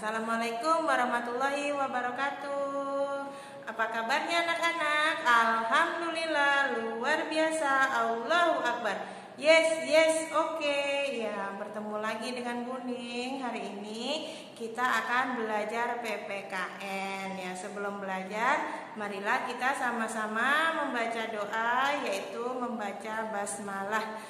Assalamualaikum warahmatullahi wabarakatuh. Apa kabarnya anak-anak? Alhamdulillah, luar biasa. Allahu Akbar. Yes, oke. Ya, bertemu lagi dengan Buning. Hari ini kita akan belajar PPKN. Ya, sebelum belajar, marilah kita sama-sama membaca doa, yaitu membaca basmalah.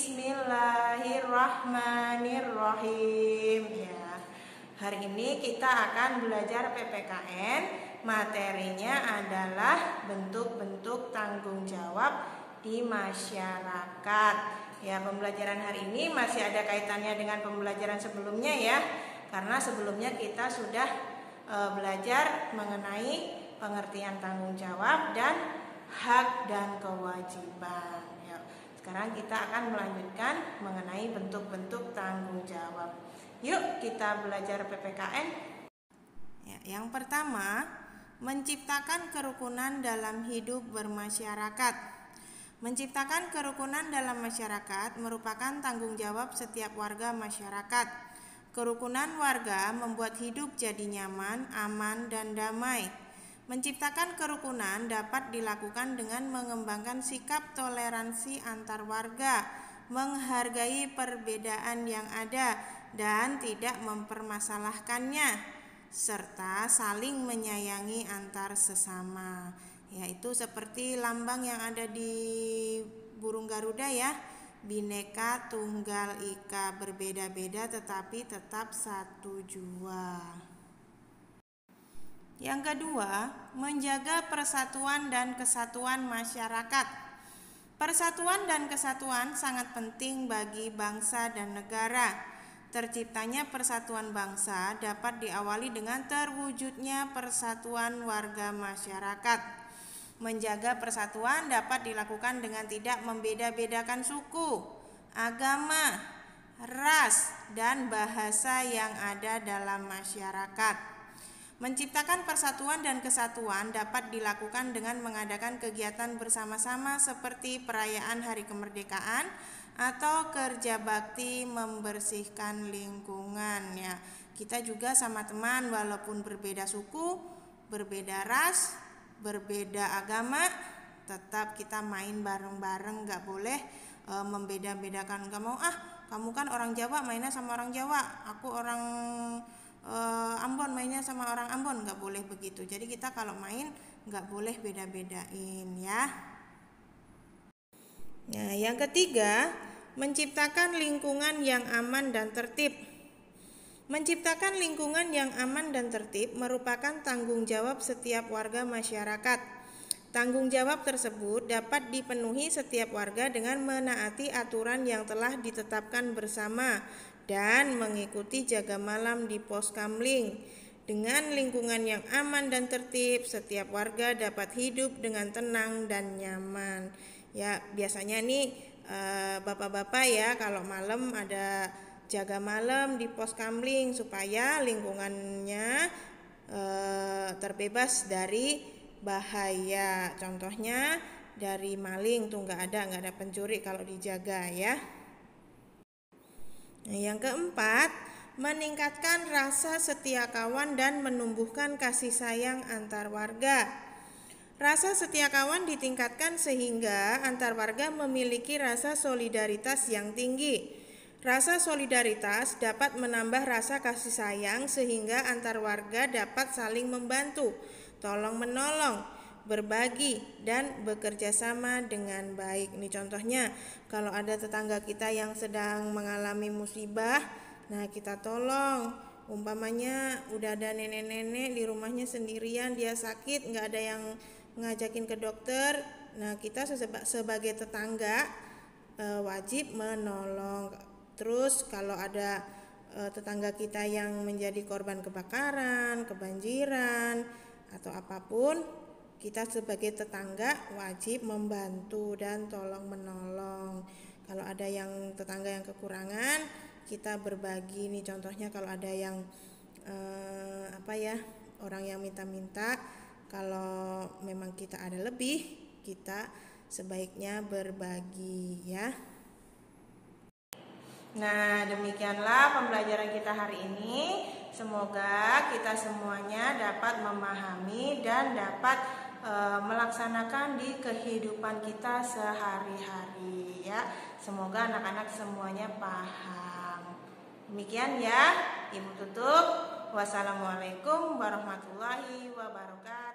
Bismillahirrahmanirrahim. Ya. Hari ini kita akan belajar PPKN. Materinya adalah bentuk-bentuk tanggung jawab di masyarakat. Ya, pembelajaran hari ini masih ada kaitannya dengan pembelajaran sebelumnya ya. Karena sebelumnya kita sudah belajar mengenai pengertian tanggung jawab dan hak dan kewajiban. Ya, sekarang kita akan melanjutkan mengenai bentuk-bentuk tanggung jawab. Yuk kita belajar PPKN. Ya, yang pertama, menciptakan kerukunan dalam hidup bermasyarakat. Menciptakan kerukunan dalam masyarakat merupakan tanggung jawab setiap warga masyarakat. Kerukunan warga membuat hidup jadi nyaman, aman, dan damai. Menciptakan kerukunan dapat dilakukan dengan mengembangkan sikap toleransi antar warga, menghargai perbedaan yang ada dan tidak mempermasalahkannya, serta saling menyayangi antar sesama, yaitu seperti lambang yang ada di burung Garuda ya, Bhinneka Tunggal Ika, berbeda-beda tetapi tetap satu jua. Yang kedua, menjaga persatuan dan kesatuan masyarakat. Persatuan dan kesatuan sangat penting bagi bangsa dan negara. Terciptanya persatuan bangsa dapat diawali dengan terwujudnya persatuan warga masyarakat. Menjaga persatuan dapat dilakukan dengan tidak membeda-bedakan suku, agama, ras, dan bahasa yang ada dalam masyarakat. Menciptakan persatuan dan kesatuan dapat dilakukan dengan mengadakan kegiatan bersama-sama seperti perayaan Hari Kemerdekaan atau kerja bakti membersihkan lingkungan ya. Kita juga sama teman walaupun berbeda suku, berbeda ras, berbeda agama, tetap kita main bareng-bareng, gak boleh membeda-bedakan. Gak mau kamu kan orang Jawa mainnya sama orang Jawa, aku orang Ambon mainnya sama orang Ambon, gak boleh begitu. Jadi kita kalau main gak boleh beda-bedain ya. Nah, yang ketiga, menciptakan lingkungan yang aman dan tertib. Menciptakan lingkungan yang aman dan tertib merupakan tanggung jawab setiap warga masyarakat. Tanggung jawab tersebut dapat dipenuhi setiap warga dengan menaati aturan yang telah ditetapkan bersama dan mengikuti jaga malam di pos kamling. Dengan lingkungan yang aman dan tertib, setiap warga dapat hidup dengan tenang dan nyaman. Ya, biasanya nih bapak-bapak ya kalau malam ada jaga malam di pos kamling supaya lingkungannya terbebas dari bahaya. Contohnya dari maling tuh nggak ada pencuri kalau dijaga ya. Nah, yang keempat, meningkatkan rasa setia kawan dan menumbuhkan kasih sayang antar warga. Rasa setia kawan ditingkatkan sehingga antar warga memiliki rasa solidaritas yang tinggi. Rasa solidaritas dapat menambah rasa kasih sayang sehingga antar warga dapat saling membantu, tolong-menolong, berbagi, dan bekerja sama dengan baik. Ini contohnya, kalau ada tetangga kita yang sedang mengalami musibah, nah kita tolong. Umpamanya udah ada nenek-nenek di rumahnya sendirian, dia sakit, nggak ada yang ngajakin ke dokter. Nah, kita sebagai tetangga wajib menolong. Terus kalau ada tetangga kita yang menjadi korban kebakaran, kebanjiran, atau apapun, kita sebagai tetangga wajib membantu dan tolong menolong. Kalau ada yang tetangga yang kekurangan, kita berbagi. Nih contohnya kalau ada yang orang yang minta-minta, kalau memang kita ada lebih, kita sebaiknya berbagi ya. Nah, demikianlah pembelajaran kita hari ini. Semoga kita semuanya dapat memahami dan dapat melaksanakan di kehidupan kita sehari-hari ya. Semoga anak-anak semuanya paham. Demikian ya, Ibu tutup. Wassalamualaikum warahmatullahi wabarakatuh.